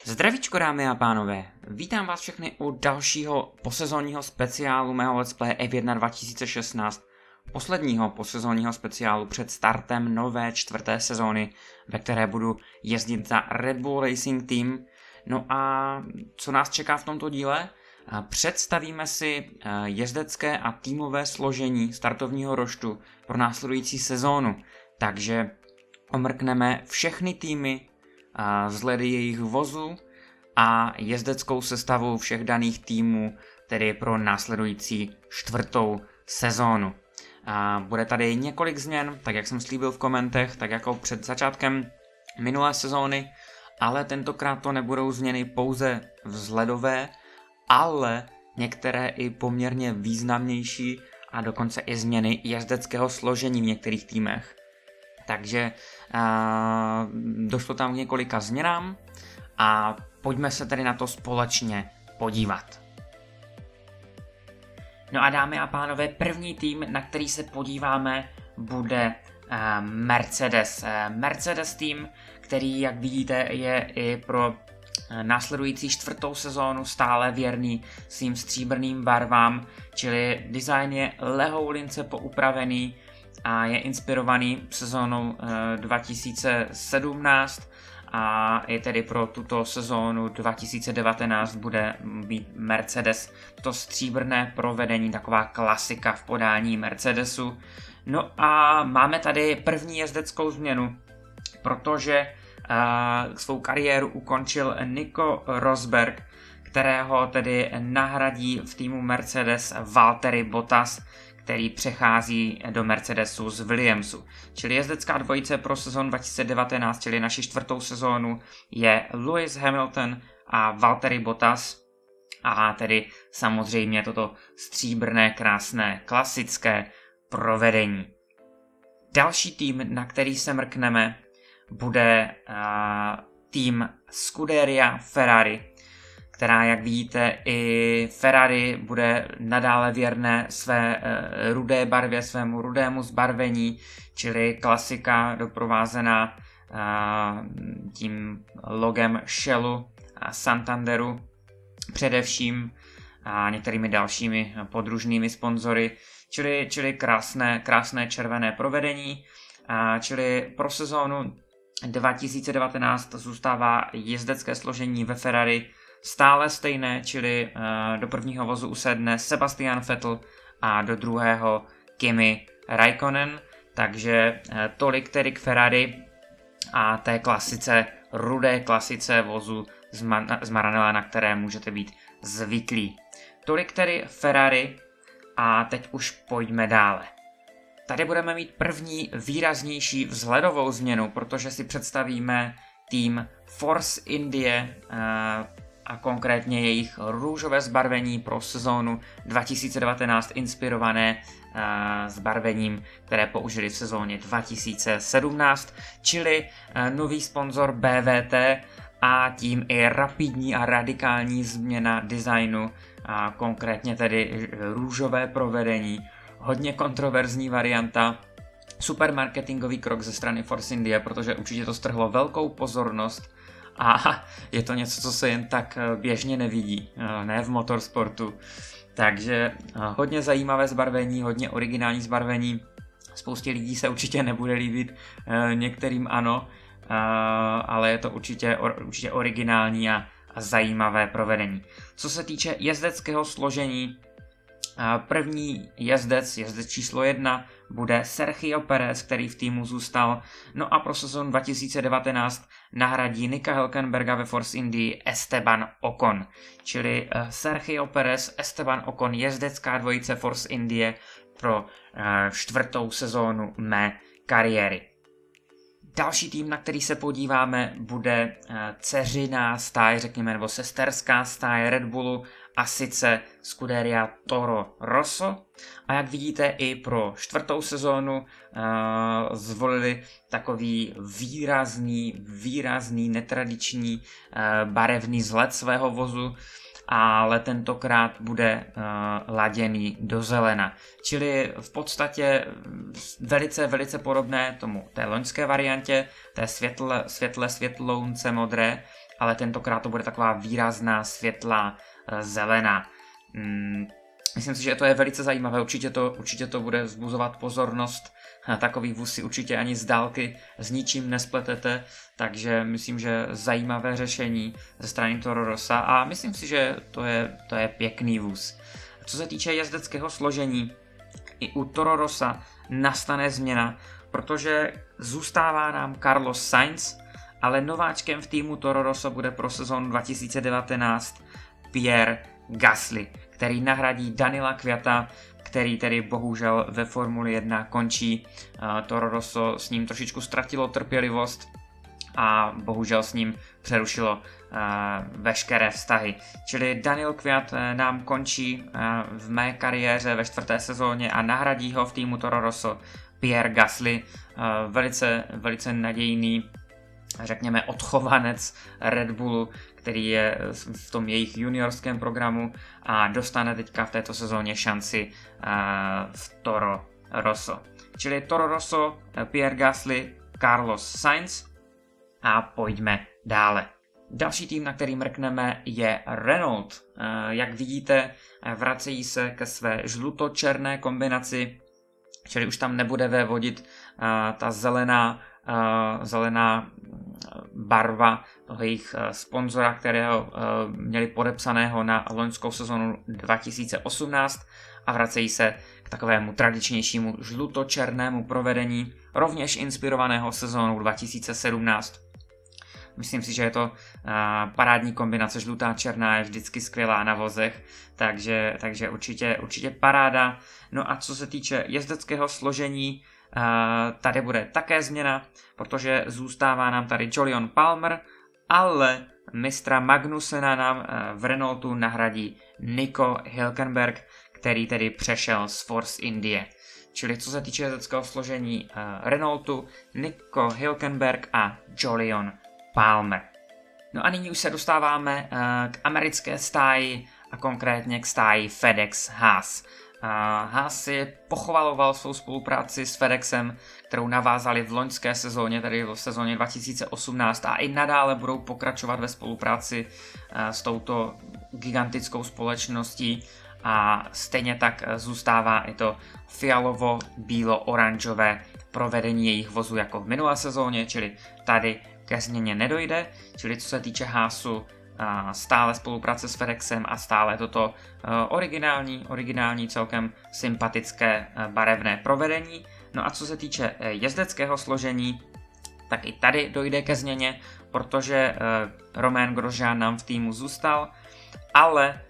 Zdravíčko dámy a pánové, vítám vás všechny u dalšího posezónního speciálu mého Let's Play F1 2016, posledního posezónního speciálu před startem nové čtvrté sezóny, ve které budu jezdit za Red Bull Racing Team. No a co nás čeká v tomto díle? Představíme si jezdecké a týmové složení startovního roštu pro následující sezónu, takže omrkneme všechny týmy, vzhledy jejich vozů a jezdeckou sestavu všech daných týmů, tedy pro následující čtvrtou sezónu. Bude tady několik změn, tak jak jsem slíbil v komentech, tak jako před začátkem minulé sezóny, ale tentokrát to nebudou změny pouze vzhledové, ale některé i poměrně významnější a dokonce i změny jezdeckého složení v některých týmech. Takže došlo tam k několika změnám a pojďme se tedy na to společně podívat. No a dámy a pánové, první tým, na který se podíváme, bude Mercedes. Mercedes tým, který, jak vidíte, je i pro následující čtvrtou sezónu stále věrný svým stříbrným barvám, čili design je lehoulince poupravený a je inspirovaný sezónou 2017 a je tedy pro tuto sezónu 2019 bude být Mercedes to stříbrné provedení, taková klasika v podání Mercedesu. No a máme tady první jezdeckou změnu, protože svou kariéru ukončil Nico Rosberg, kterého tedy nahradí v týmu Mercedes Valtteri Bottas, který přechází do Mercedesu z Williamsu. Čili jezdecká dvojice pro sezónu 2019, čili naši čtvrtou sezónu, je Lewis Hamilton a Valtteri Bottas. A tedy samozřejmě toto stříbrné, krásné, klasické provedení. Další tým, na který se mrkneme, bude tým Scuderia Ferrari, která, jak vidíte, i Ferrari bude nadále věrné své rudé barvě, svému rudému zbarvení, čili klasika doprovázená tím logem Shellu a Santanderu především a některými dalšími podružnými sponzory, čili krásné červené provedení, čili pro sezónu 2019 zůstává jezdecké složení ve Ferrari stále stejné, čili do prvního vozu usedne Sebastian Vettel a do druhého Kimi Räikkönen, takže tolik tedy k Ferrari a té klasice, rudé klasice vozu z Maranella, na které můžete být zvyklí. Tolik tedy Ferrari a teď už pojďme dále. Tady budeme mít první výraznější vzhledovou změnu, protože si představíme tým Force India a konkrétně jejich růžové zbarvení pro sezónu 2019 inspirované zbarvením, které použili v sezóně 2017, čili nový sponzor BVT a tím i rapidní a radikální změna designu, a konkrétně tedy růžové provedení. Hodně kontroverzní varianta, super marketingový krok ze strany Force India, protože určitě to strhlo velkou pozornost a je to něco, co se jen tak běžně nevidí, ne v motorsportu. Takže hodně zajímavé zbarvení, hodně originální zbarvení. Spoustě lidí se určitě nebude líbit, některým ano, ale je to určitě originální a zajímavé provedení. Co se týče jezdeckého složení, první jezdec číslo 1, bude Sergio Perez, který v týmu zůstal. No a pro sezónu 2019 nahradí Nika Hülkenberga ve Force India Esteban Ocon. Čili Sergio Perez, Esteban Ocon, jezdecká dvojice Force India pro čtvrtou sezónu mé kariéry. Další tým, na který se podíváme, bude dceřiná stáj, řekněme, nebo sesterská stáj Red Bullu, a sice Scuderia Toro Rosso. A jak vidíte, i pro čtvrtou sezónu zvolili takový výrazný, netradiční barevný vzhled svého vozu. ale tentokrát bude laděný do zelena. Čili v podstatě velice podobné té loňské variantě, té světlounce modré, ale tentokrát to bude taková výrazná světlá zelená. Myslím si, že to je velice zajímavé, určitě to bude vzbuzovat pozornost. Takový vůz si určitě ani z dálky s ničím nespletete, takže myslím, že zajímavé řešení ze strany Toro Rossa a myslím si, že to je pěkný vůz. Co se týče jezdeckého složení, i u Toro Rossa nastane změna, protože zůstává nám Carlos Sainz, ale nováčkem v týmu Toro Rosso bude pro sezónu 2019 Pierre Gasly, který nahradí Daniela Kvyata, který tedy bohužel ve Formuli 1 končí. Toro Rosso s ním trošičku ztratilo trpělivost a bohužel s ním přerušilo veškeré vztahy. Čili Daniel Kvyat nám končí v mé kariéře ve 4. sezóně a nahradí ho v týmu Toro Rosso Pierre Gasly, velice nadějný, řekněme, odchovanec Red Bullu, který je v tom jejich juniorském programu a dostane teďka v této sezóně šanci v Toro Rosso. Čili Toro Rosso, Pierre Gasly, Carlos Sainz a pojďme dále. Další tým, na který mrkneme, je Renault. Jak vidíte, vracejí se ke své žluto-černé kombinaci, čili už tam nebude vévodit ta zelená barva toho jejich sponzora, kterého měli podepsaného na loňskou sezonu 2018 a vracejí se k takovému tradičnějšímu žluto-černému provedení, rovněž inspirovaného sezónou 2017. Myslím si, že je to parádní kombinace, žlutá černá je vždycky skvělá na vozech, takže určitě paráda. No a co se týče jezdeckého složení, tady bude také změna, protože zůstává nám tady Jolyon Palmer, ale mistra Magnusena nám v Renaultu nahradí Nico Hülkenberg, který tedy přešel z Force India. Čili co se týče jezdeckého složení Renaultu, Nico Hülkenberg a Jolyon Palmer. No a nyní už se dostáváme k americké stáji a konkrétně k stáji FedEx Haas. Haas si pochvaloval svou spolupráci s FedExem, kterou navázali v loňské sezóně, tedy v sezóně 2018 a i nadále budou pokračovat ve spolupráci s touto gigantickou společností a stejně tak zůstává i to fialovo-bílo-oranžové provedení jejich vozu jako v minulé sezóně, čili tady ke změně nedojde, čili co se týče Haasu, stále spolupráce s FedExem a stále toto originální celkem sympatické barevné provedení. No a co se týče jezdeckého složení, tak i tady dojde ke změně, protože Romain Grosjean nám v týmu zůstal, ale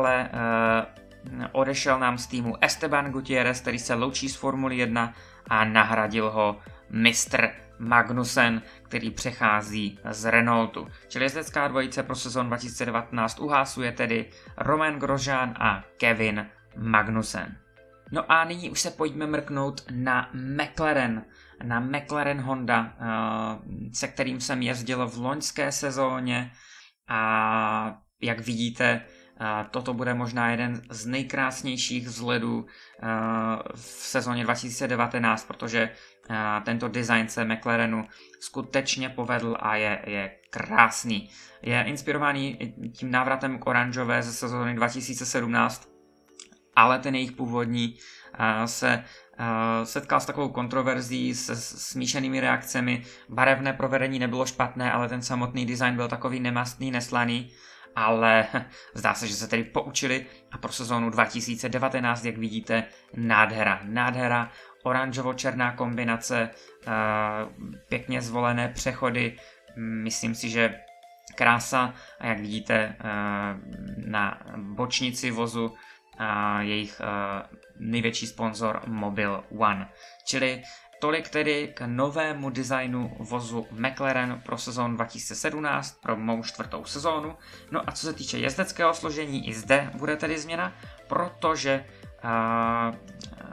odešel nám z týmu Esteban Gutierrez, který se loučí z Formuly 1 a nahradil ho mistr Magnussen, který přechází z Renaultu. Čili jezdecká dvojice pro sezon 2019 u Haasu je tedy Romain Grosjean a Kevin Magnussen. No a nyní už se pojďme mrknout na McLaren Honda, se kterým jsem jezdil v loňské sezóně a jak vidíte, toto bude možná jeden z nejkrásnějších vzhledů v sezóně 2019, protože tento design se McLarenu skutečně povedl a je krásný. Je inspirovaný tím návratem k oranžové ze sezóny 2017, ale ten jejich původní se setkal s takovou kontroverzí, se smíšenými reakcemi. Barevné provedení nebylo špatné, ale ten samotný design byl takový nemastný, neslaný. Ale zdá se, že se tedy poučili a pro sezónu 2019, jak vidíte, nádhera, oranžovo-černá kombinace, pěkně zvolené přechody, myslím si, že krása a jak vidíte na bočnici vozu jejich největší sponzor Mobil One. Čili tolik tedy k novému designu vozu McLaren pro sezónu 2017, pro mou 4. sezónu. No a co se týče jezdeckého složení, i zde bude tedy změna, protože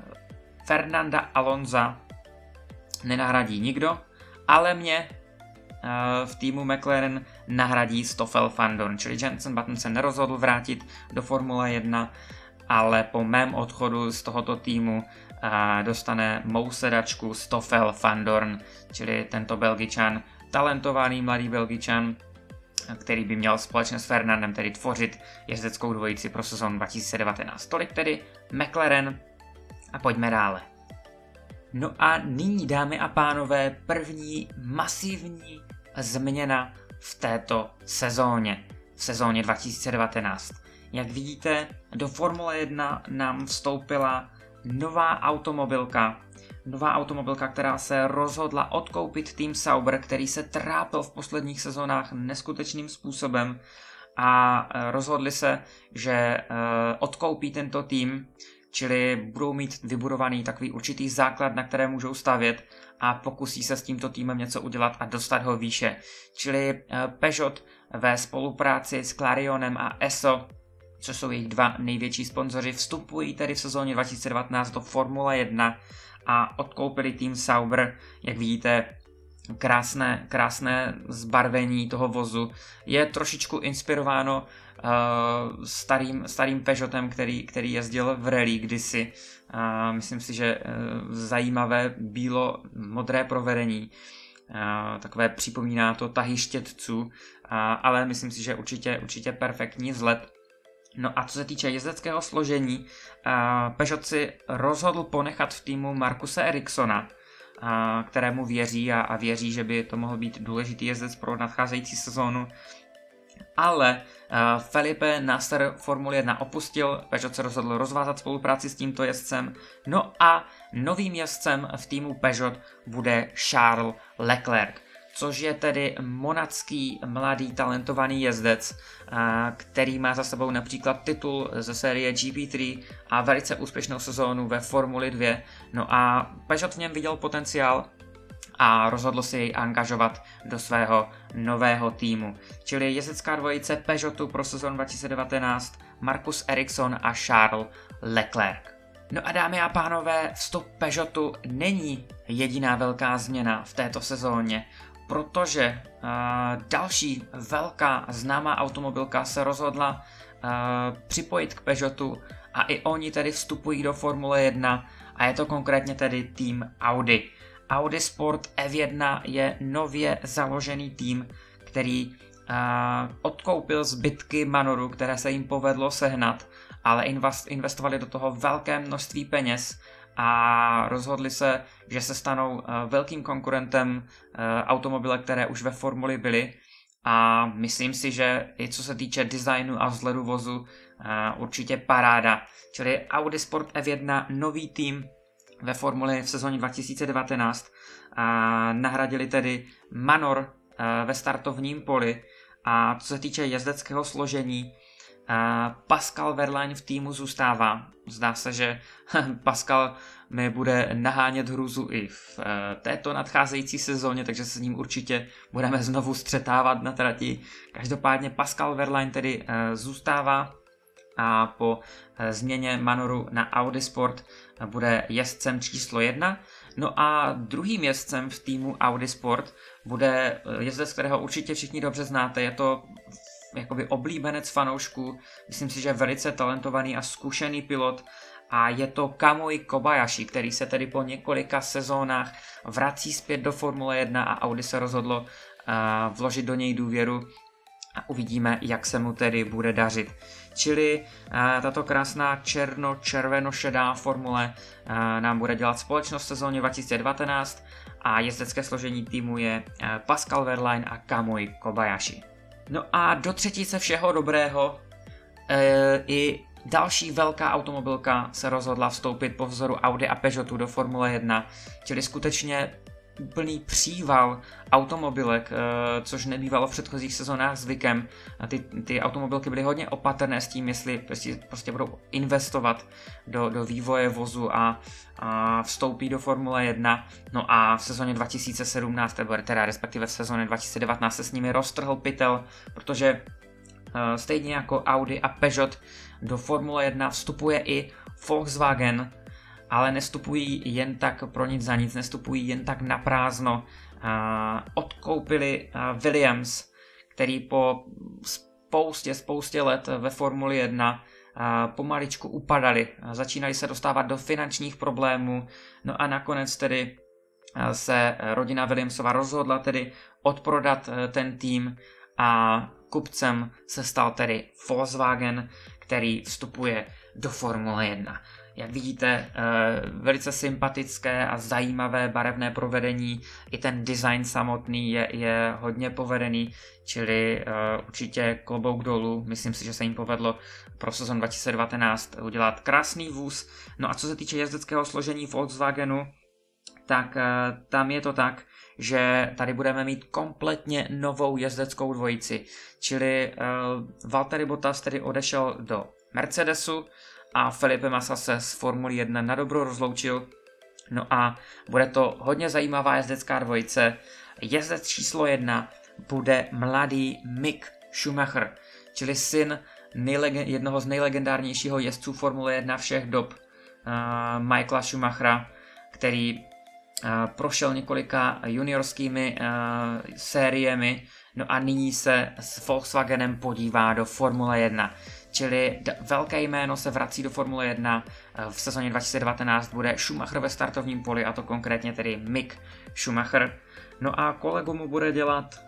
Fernanda Alonsa nenahradí nikdo, ale mě v týmu McLaren nahradí Stoffel van Dorn, čili Jenson Button se nerozhodl vrátit do Formule 1, ale po mém odchodu z tohoto týmu dostane mou sedačku Stoffel van Dorn, čili tento Belgičan, talentovaný mladý Belgičan, který by měl společně s Fernandem tedy tvořit jezdeckou dvojici pro sezónu 2019. Tolik tedy McLaren a pojďme dále. No a nyní, dámy a pánové, první masivní změna v této sezóně, v sezóně 2019. Jak vidíte, do Formule 1 nám vstoupila nová automobilka, která se rozhodla odkoupit tým Sauber, který se trápil v posledních sezónách neskutečným způsobem, a rozhodli se, že odkoupí tento tým, čili budou mít vybudovaný takový určitý základ, na které můžou stavět, a pokusí se s tímto týmem něco udělat a dostat ho výše. Čili Peugeot ve spolupráci s Clarionem a Esso, což jsou jejich dva největší sponzoři, vstupují tedy v sezóně 2019 do Formule 1 a odkoupili tým Sauber. Jak vidíte, krásné zbarvení toho vozu je trošičku inspirováno starým Peugeotem, který jezdil v rally kdysi. Myslím si, že zajímavé bílo-modré provedení, takové připomíná to tahy štětců, ale myslím si, že určitě perfektní vzhled. No a co se týče jezdeckého složení, Peugeot si rozhodl ponechat v týmu Marcuse Ericssona, kterému věří a věří, že by to mohl být důležitý jezdec pro nadcházející sezónu. Ale Felipe Nasr Formuli 1 opustil, Peugeot se rozhodl rozvázat spolupráci s tímto jezdcem, no a novým jezdcem v týmu Peugeot bude Charles Leclerc, což je tedy monacký mladý talentovaný jezdec, který má za sebou například titul ze série GP3 a velice úspěšnou sezónu ve Formuli 2. No a Peugeot v něm viděl potenciál a rozhodl si jej angažovat do svého nového týmu. Čili jezdecká dvojice Peugeotu pro sezónu 2019, Marcus Ericsson a Charles Leclerc. No a dámy a pánové, vstup Peugeotu není jediná velká změna v této sezóně, protože další velká známá automobilka se rozhodla připojit k Peugeotu a i oni tedy vstupují do Formule 1 a je to konkrétně tedy tým Audi. Audi Sport F1 je nově založený tým, který odkoupil zbytky Manoru, které se jim povedlo sehnat, ale investovali do toho velké množství peněz a rozhodli se, že se stanou velkým konkurentem automobilek, které už ve formuli byly, a myslím si, že i co se týče designu a vzhledu vozu, určitě paráda. Čili Audi Sport F1, nový tým ve formuli v sezóně 2019, nahradili tedy Manor ve startovním poli, a co se týče jezdeckého složení, Pascal Wehrlein v týmu zůstává. Zdá se, že Pascal mi bude nahánět hrůzu i v této nadcházející sezóně, takže se s ním určitě budeme znovu střetávat na trati. Každopádně Pascal Wehrlein tedy zůstává a po změně Manoru na Audi Sport bude jezdcem číslo 1. No a druhým jezdcem v týmu Audi Sport bude jezdec, kterého určitě všichni dobře znáte. Je to jakoby oblíbenec fanoušků, myslím si, že velice talentovaný a zkušený pilot, a je to Kamui Kobayashi, který se tedy po několika sezónách vrací zpět do Formule 1 a Audi se rozhodlo vložit do něj důvěru a uvidíme, jak se mu tedy bude dařit. Čili tato krásná černo-červeno-šedá formule nám bude dělat společnost v sezóně 2019 a jezdecké složení týmu je Pascal Wehrlein a Kamui Kobayashi. No a do třetice všeho dobrého i další velká automobilka se rozhodla vstoupit po vzoru Audi a Peugeotu do Formule 1, čili skutečně úplný příval automobilek, což nebývalo v předchozích sezónách zvykem. Ty automobilky byly hodně opatrné s tím, jestli prostě budou investovat do vývoje vozu a vstoupí do Formule 1. No a v sezóně 2017, teda respektive v sezóně 2019 se s nimi roztrhl pytel, protože stejně jako Audi a Peugeot do Formule 1 vstupuje i Volkswagen, ale nestupují jen tak pro nic za nic, nestupují jen tak na prázdno. odkoupili Williams, který po spoustě let ve Formuli 1 pomaličku upadali, začínali se dostávat do finančních problémů, no a nakonec tedy se rodina Williamsova rozhodla tedy odprodat ten tým a kupcem se stal tedy Volkswagen, který vstupuje do Formule 1. Jak vidíte, velice sympatické a zajímavé barevné provedení, i ten design samotný je hodně povedený, čili určitě klobouk dolů, myslím si, že se jim povedlo pro sezon 2019 udělat krásný vůz. No a co se týče jezdeckého složení Volkswagenu, tak tam je to tak, že tady budeme mít kompletně novou jezdeckou dvojici, čili Valtteri Bottas tedy odešel do Mercedesu a Felipe Massa se z Formule 1 na dobro rozloučil. No a bude to hodně zajímavá jezdecká dvojice. Jezdec číslo 1 bude mladý Mick Schumacher, čili syn jednoho z nejlegendárnějšího jezdců Formule 1 všech dob, Michaela Schumachera, který prošel několika juniorskými sériemi, no a nyní se s Volkswagenem podívá do Formule 1. Čili velké jméno se vrací do Formule 1, v sezóně 2019 bude Schumacher ve startovním poli, a to konkrétně tedy Mick Schumacher. No a kolegu mu bude dělat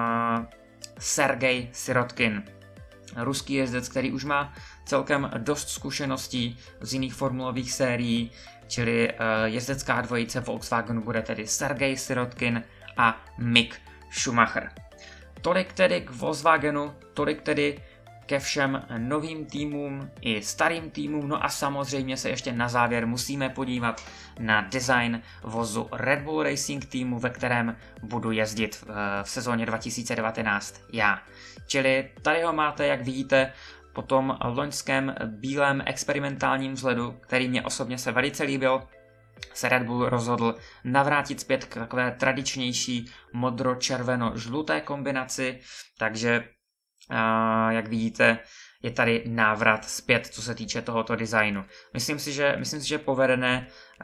Sergej Sirotkin, ruský jezdec, který už má celkem dost zkušeností z jiných formulových sérií, čili jezdecká dvojice Volkswagenu bude tedy Sergej Sirotkin a Mick Schumacher. Tolik tedy k Volkswagenu, tolik tedy ke všem novým týmům i starým týmům, no a samozřejmě se ještě na závěr musíme podívat na design vozu Red Bull Racing týmu, ve kterém budu jezdit v sezóně 2019 já. Čili tady ho máte, jak vidíte, po tom loňském bílém experimentálním vzhledu, který mě osobně se velice líbil, se Red Bull rozhodl navrátit zpět k takové tradičnější modro-červeno-žluté kombinaci, takže jak vidíte, je tady návrat zpět, co se týče tohoto designu. Myslím si, že povedené,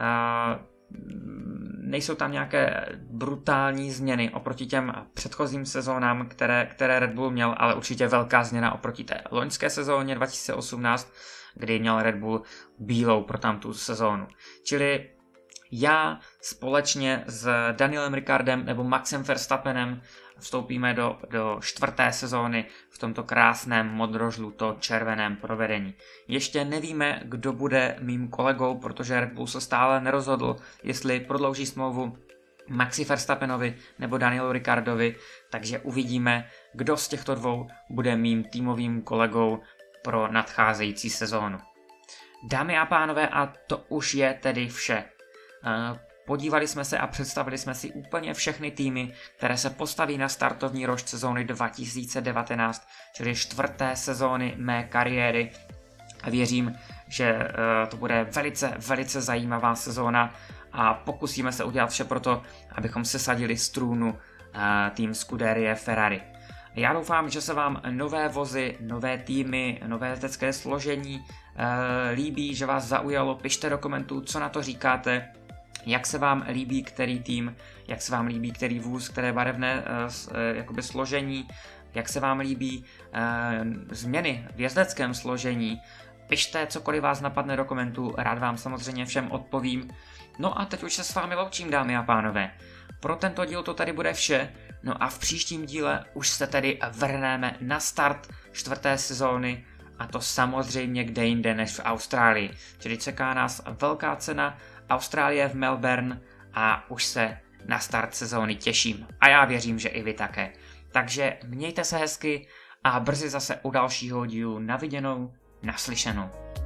nejsou tam nějaké brutální změny oproti těm předchozím sezónám, které Red Bull měl, ale určitě velká změna oproti té loňské sezóně 2018, kdy měl Red Bull bílou pro tamtu sezónu. Čili já společně s Danielem Ricciardem nebo Maxem Verstappenem vstoupíme do 4. sezóny v tomto krásném modro-žluto-červeném provedení. Ještě nevíme, kdo bude mým kolegou, protože Red Bull se stále nerozhodl, jestli prodlouží smlouvu Maxi Verstappenovi nebo Danielu Ricciardovi, takže uvidíme, kdo z těchto dvou bude mým týmovým kolegou pro nadcházející sezónu. Dámy a pánové, a to už je tedy vše. Podívali jsme se a představili jsme si úplně všechny týmy, které se postaví na startovní rošt sezóny 2019, čili 4. sezóny mé kariéry. Věřím, že to bude velice zajímavá sezóna a pokusíme se udělat vše pro to, abychom sesadili z trůnu tým Scuderie Ferrari. Já doufám, že se vám nové vozy, nové týmy, nové jezdecké složení líbí, že vás zaujalo. Pište do komentů, co na to říkáte. Jak se vám líbí který tým, jak se vám líbí který vůz, které barevné jakoby složení, jak se vám líbí změny v jezdeckém složení. Pište, cokoliv vás napadne do komentů, rád vám samozřejmě všem odpovím. No a teď už se s vámi loučím, dámy a pánové. Pro tento díl to tady bude vše, no a v příštím díle už se tedy vrhneme na start 4. sezóny, a to samozřejmě kde jinde než v Austrálii. Čili čeká nás velká cena Austrálie v Melbourne a už se na start sezóny těším. A já věřím, že i vy také. Takže mějte se hezky a brzy zase u dalšího dílu. Na viděnou, naslyšenou.